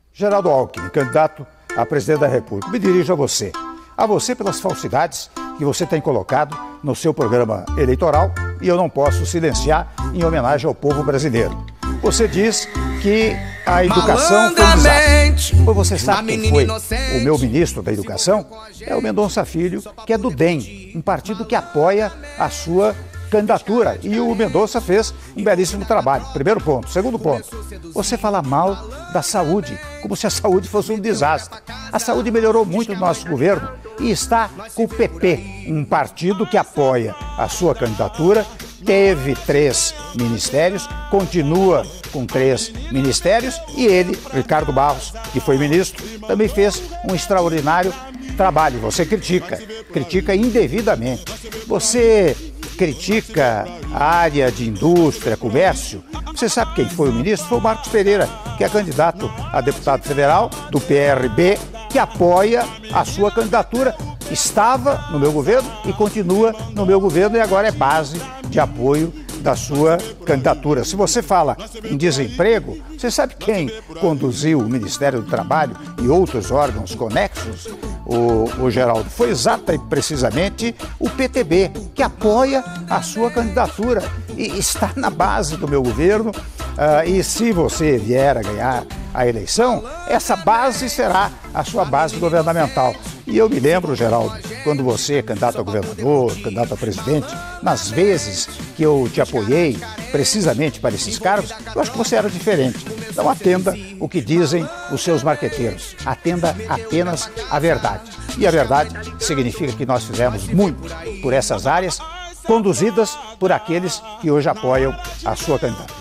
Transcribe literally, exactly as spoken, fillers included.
Geraldo Alckmin, candidato a presidente da República, me dirijo a você. A você pelas falsidades que você tem colocado no seu programa eleitoral e eu não posso silenciar em homenagem ao povo brasileiro. Você diz que a educação foi um desastre. Pois você sabe quem foi o meu ministro da Educação? É o Mendonça Filho, que é do D E M, um partido que apoia a sua candidatura. E o Mendonça fez um belíssimo trabalho. Primeiro ponto. Segundo ponto, você fala mal da saúde, como se a saúde fosse um desastre. A saúde melhorou muito no nosso governo e está com o P P, um partido que apoia a sua candidatura. Teve três ministérios, continua com três ministérios e ele, Ricardo Barros, que foi ministro, também fez um extraordinário trabalho. Você critica, critica indevidamente. Você critica a área de indústria, comércio. Você sabe quem foi o ministro? Foi o Marcos Pereira, que é candidato a deputado federal do P R B, que apoia a sua candidatura. Estava no meu governo e continua no meu governo e agora é base de apoio da sua candidatura. Se você fala em desemprego, você sabe quem conduziu o Ministério do Trabalho e outros órgãos conexos, o, o Geraldo? Foi exata e precisamente o P T B, que apoia a sua candidatura e está na base do meu governo. Uh, e se você vier a ganhar a eleição, essa base será a sua base governamental. E eu me lembro, Geraldo, quando você, candidato a governador, candidato a presidente, nas vezes que eu te apoiei precisamente para esses cargos, eu acho que você era diferente. Não atenda o que dizem os seus marqueteiros, atenda apenas a verdade. E a verdade significa que nós fizemos muito por essas áreas, conduzidas por aqueles que hoje apoiam a sua candidatura.